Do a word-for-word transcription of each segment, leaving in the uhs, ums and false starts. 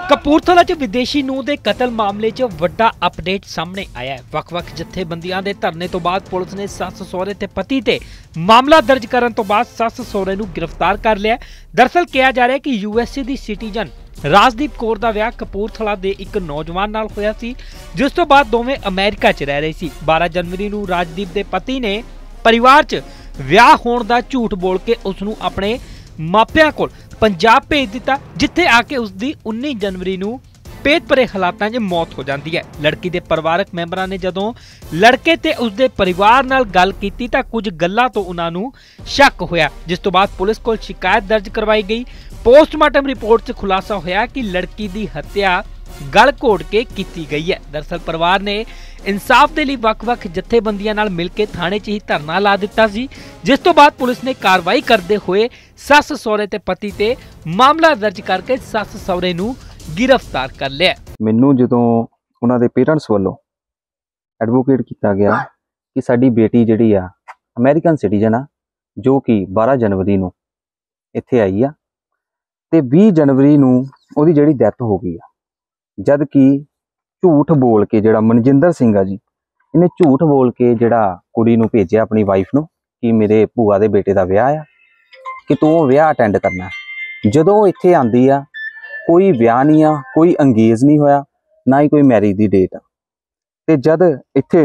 ਕਪੂਰਥਲਾ 'ਚ ਵਿਦੇਸ਼ੀ ਨੂੰਹ ਦੇ ਕਤਲ ਮਾਮਲੇ 'ਚ ਵੱਡਾ ਅਪਡੇਟ ਸਾਹਮਣੇ ਆਇਆ ਹੈ। ਵੱਖ-ਵੱਖ ਜਥੇਬੰਦੀਆਂ ਦੇ ਧਰਨੇ ਤੋਂ ਬਾਅਦ ਪੁਲਿਸ ਨੇ ਸੱਸ ਸਹੁਰੇ ਤੇ ਪਤੀ ਤੇ ਮਾਮਲਾ ਦਰਜ ਕਰਨ ਤੋਂ ਬਾਅਦ ਸੱਸ ਸਹੁਰੇ ਨੂੰ ਗ੍ਰਿਫਤਾਰ ਕਰ ਲਿਆ। ਦਰਅਸਲ ਕਿਹਾ ਜਾ ਰਿਹਾ ਹੈ ਕਿ ਯੂਐਸਏ ਦੀ ਸਿਟੀਜ਼ਨ ਰਾਜਦੀਪ ਕੌਰ ਦਾ ਵਿਆਹ ਕਪੂਰਥਲਾ ਦੇ ਇੱਕ ਨੌਜਵਾਨ ਨਾਲ ਹੋਇਆ ਸੀ, ਜਿਸ ਤੋਂ ਬਾਅਦ ਦੋਵੇਂ ਅਮਰੀਕਾ 'ਚ ਰਹਿ ਰਹੇ ਸੀ। ਬਾਰਾਂ ਜਨਵਰੀ ਨੂੰ ਰਾਜਦੀਪ ਦੇ ਪਤੀ ਨੇ ਪਰਿਵਾਰ 'ਚ ਵਿਆਹ ਹੋਣ ਦਾ ਝੂਠ ਬੋਲ ਕੇ ਉਸ ਨੂੰ ਆਪਣੇ ਮਾਪਿਆਂ ਕੋਲ ਪੰਜਾਬ ਭੇਜ ਦਿੱਤਾ, ਜਿੱਥੇ ਆ ਕੇ ਉਸ ਦੀ ਉੱਨੀ ਜਨਵਰੀ ਨੂੰ ਪੇਟ ਭਰੇ ਹਾਲਾਤਾਂ 'ਚ ਮੌਤ ਹੋ ਜਾਂਦੀ ਹੈ। ਲੜਕੀ ਦੇ ਪਰਿਵਾਰਕ ਮੈਂਬਰਾਂ ਨੇ ਜਦੋਂ ਲੜਕੇ ਤੇ ਉਸ ਦੇ ਪਰਿਵਾਰ ਨਾਲ ਗੱਲ ਕੀਤੀ ਤਾਂ ਕੁਝ ਗੱਲਾਂ ਤੋਂ ਉਹਨਾਂ ਨੂੰ ਸ਼ੱਕ ਹੋਇਆ, ਜਿਸ ਤੋਂ ਬਾਅਦ ਪੁਲਿਸ ਕੋਲ ਸ਼ਿਕਾਇਤ ਦਰਜ ਕਰਵਾਈ ਗਈ। ਪੋਸਟਮਾਰਟਮ ਰਿਪੋਰਟ 'ਚ ਖੁਲਾਸਾ ਹੋਇਆ ਕਿ ਲੜਕੀ ਦੀ ਹੱਤਿਆ ਗਲ ਘੋਟ ਕੇ ਕੀਤੀ ਗਈ ਹੈ। ਦਰਅਸਲ ਪਰਿਵਾਰ ਨੇ ਇਨਸਾਫ ਦੇ ਲਈ ਵੱਖ-ਵੱਖ ਜਥੇਬੰਦੀਆਂ ਨਾਲ ਮਿਲ ਕੇ ਥਾਣੇ 'ਚ ਹੀ ਧਰਨਾ ਲਾ ਦਿੱਤਾ ਸੀ, ਜਿਸ ਤੋਂ ਬਾਅਦ ਪੁਲਿਸ ਨੇ ਕਾਰਵਾਈ ਕਰਦੇ ਹੋਏ ਸੱਸ ਸਹੁਰੇ ਤੇ ਪਤੀ ਤੇ ਮਾਮਲਾ ਦਰਜ ਕਰਕੇ ਸੱਸ ਸਹੁਰੇ ਨੂੰ गिरफ्तार कर लिया। मैनू जो उन्होंने पेरेंट्स वालों एडवोकेट किया गया कि साडी बेटी जिहड़ी आ अमेरिकन सिटीजन आ जो कि बारह जनवरी नूं इत्थे आई आ ते बीस जनवरी नूं उहदी जिहड़ी डेथ हो गई आ, जद कि झूठ बोल के जिहड़ा मनजिंदर सिंह आ जी इन्हें झूठ बोल के जिहड़ा कुड़ी नूं भेजिया अपनी वाइफ नूं कि मेरे भूआ दे बेटे दा विआह आ कि तूं विआह अटेंड करना। जदों इत्थे आंदी आ कोई विआह नहीं आ, कोई अंगेज नहीं होया, ना ही कोई मैरिज की डेट आ। ते जद इत्थे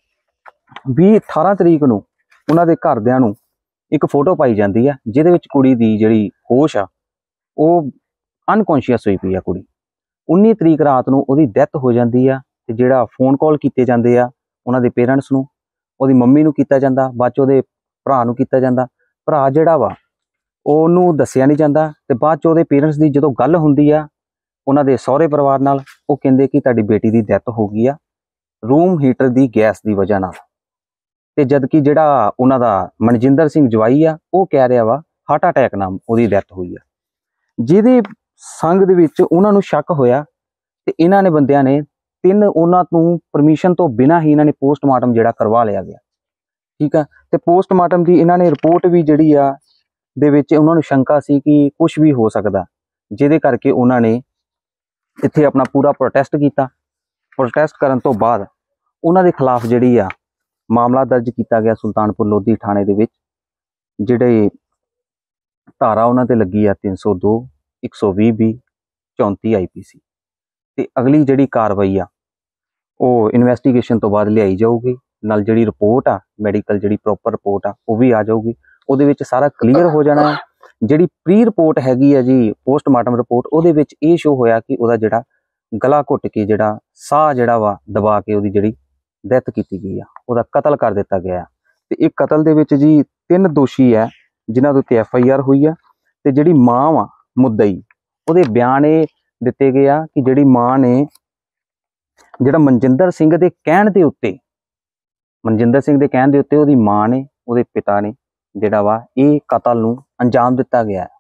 भी अठारह तरीक नूं उन्हां दे घरदिआं नूं एक फोटो पाई जाती है जिहदे विच कुड़ी दी जिहड़ी होश आ वो अनकॉन्शियस होई पई आ। कुड़ी उन्नी तरीक रात नूं उहदी डैथ हो जाती है ते जिहड़ा फोन कॉल कीते जांदे आ उन्हां दे पेरेंट्स नूं उहदी मम्मी नूं कीता जांदा, बाद च उहदे भरा नूं कीता जांदा। भरा जिहड़ा वा ਉਹਨੂੰ ਦੱਸਿਆ ਨਹੀਂ ਜਾਂਦਾ ਤੇ ਬਾਅਦ ਚ ਉਹਦੇ ਪੇਰੈਂਟਸ ਦੀ ਜਦੋਂ ਗੱਲ ਹੁੰਦੀ ਆ ਉਹਨਾਂ ਦੇ ਸਹੁਰੇ ਪਰਿਵਾਰ ਨਾਲ, ਉਹ ਕਹਿੰਦੇ ਕਿ ਤੁਹਾਡੀ ਬੇਟੀ ਦੀ ਡੈਥ ਹੋ ਗਈ ਆ ਰੂਮ ਹੀਟਰ ਦੀ ਗੈਸ ਦੀ ਵਜ੍ਹਾ ਨਾਲ। ਤੇ ਜਦ ਕਿ ਜਿਹੜਾ ਉਹਨਾਂ ਦਾ ਮਨਜਿੰਦਰ ਸਿੰਘ ਜਵਾਈ ਆ ਉਹ ਕਹਿ ਰਿਹਾ ਵਾ ਹਾਰਟ ਅਟੈਕ ਨਾਲ ਉਹਦੀ ਡੈਥ ਹੋਈ ਆ। ਜਿਹਦੇ ਸੰਗ ਦੇ ਵਿੱਚ ਉਹਨਾਂ ਨੂੰ ਸ਼ੱਕ ਹੋਇਆ ਤੇ ਇਹਨਾਂ ਨੇ ਬੰਦਿਆਂ ਨੇ ਤਿੰਨ ਉਹਨਾਂ ਤੋਂ ਪਰਮਿਸ਼ਨ ਤੋਂ ਬਿਨਾਂ ਹੀ ਇਹਨਾਂ ਨੇ ਪੋਸਟਮਾਰਟਮ ਜਿਹੜਾ ਕਰਵਾ ਲਿਆ ਗਿਆ। ਠੀਕ ਆ, ਤੇ ਪੋਸਟਮਾਰਟਮ ਦੀ ਇਹਨਾਂ ਨੇ ਰਿਪੋਰਟ ਵੀ ਜਿਹੜੀ ਆ ਦੇ ਵਿੱਚ ਉਹਨਾਂ ਨੂੰ ਸ਼ੰਕਾ ਸੀ ਕਿ ਕੁਝ ਵੀ ਹੋ ਸਕਦਾ, ਜਿਹਦੇ ਕਰਕੇ ਉਹਨਾਂ ਨੇ ਇੱਥੇ ਆਪਣਾ ਪੂਰਾ ਪ੍ਰੋਟੈਸਟ ਕੀਤਾ। ਪ੍ਰੋਟੈਸਟ ਕਰਨ ਤੋਂ ਬਾਅਦ ਉਹਨਾਂ ਦੇ ਖਿਲਾਫ ਜਿਹੜੀ ਆ ਮਾਮਲਾ ਦਰਜ ਕੀਤਾ ਗਿਆ ਸੁਲਤਾਨਪੁਰ ਲੋਧੀ ਥਾਣੇ ਦੇ ਵਿੱਚ, ਜਿਹੜੇ ਧਾਰਾ ਉਹਨਾਂ ਤੇ ਲੱਗੀ ਆ ਤਿੰਨ ਸੌ ਦੋ, ਇੱਕ ਸੌ ਵੀਹ ਬੀ, ਚੌਂਤੀ ਆਈ ਪੀ ਸੀ। ਤੇ ਅਗਲੀ ਜਿਹੜੀ ਕਾਰਵਾਈ ਆ ਉਹ ਇਨਵੈਸਟੀਗੇਸ਼ਨ ਤੋਂ ਬਾਅਦ ਲਿਆਈ ਜਾਊਗੀ। ਨਾਲ ਜਿਹੜੀ ਰਿਪੋਰਟ ਆ ਮੈਡੀਕਲ ਜਿਹੜੀ ਪ੍ਰੋਪਰ ਰਿਪੋਰਟ ਆ ਉਹ ਵੀ ਆ ਜਾਊਗੀ, ਉਹਦੇ ਵਿੱਚ ਸਾਰਾ ਕਲੀਅਰ ਹੋ ਜਾਣਾ ਹੈ। ਜਿਹੜੀ ਪ੍ਰੀ ਰਿਪੋਰਟ ਹੈਗੀ ਆ ਜੀ ਪੋਸਟਮਾਰਟਮ ਰਿਪੋਰਟ, ਉਹਦੇ ਵਿੱਚ ਇਹ ਸ਼ੋ ਹੋਇਆ ਕਿ ਉਹਦਾ ਜਿਹੜਾ ਗਲਾ ਘੁੱਟ ਕੇ ਜਿਹੜਾ ਸਾਹ ਜਿਹੜਾ ਵਾ ਦਬਾ ਕੇ ਉਹਦੀ ਜਿਹੜੀ ਡੈਥ ਕੀਤੀ ਗਈ ਆ, ਉਹਦਾ ਕਤਲ ਕਰ ਦਿੱਤਾ ਗਿਆ। ਤੇ ਇਹ ਕਤਲ ਦੇ ਵਿੱਚ ਜੀ ਤਿੰਨ ਦੋਸ਼ੀ ਹੈ ਜਿਨ੍ਹਾਂ ਦੇ ਉੱਤੇ ਐਫ ਆਈ ਆਰ ਹੋਈ ਆ। ਤੇ ਜਿਹੜੀ ਮਾਂ ਵਾ ਮੁੱਦਈ ਉਹਦੇ ਬਿਆਨ ਇਹ ਦਿੱਤੇ ਗਏ ਆ ਕਿ ਜਿਹੜੀ ਮਾਂ ਨੇ ਜਿਹੜਾ ਮਨਜਿੰਦਰ ਸਿੰਘ ਦੇ ਕਹਿਣ ਦੇ ਉੱਤੇ ਮਨਜਿੰਦਰ ਸਿੰਘ ਦੇ ਕਹਿਣ ਦੇ ਉੱਤੇ ਉਹਦੀ ਮਾਂ ਨੇ ਉਹਦੇ ਪਿਤਾ ਨੇ ਜਿਹੜਾ ਵਾ ਇਹ ਕਤਲ ਨੂੰ ਅੰਜਾਮ ਦਿੱਤਾ ਗਿਆ।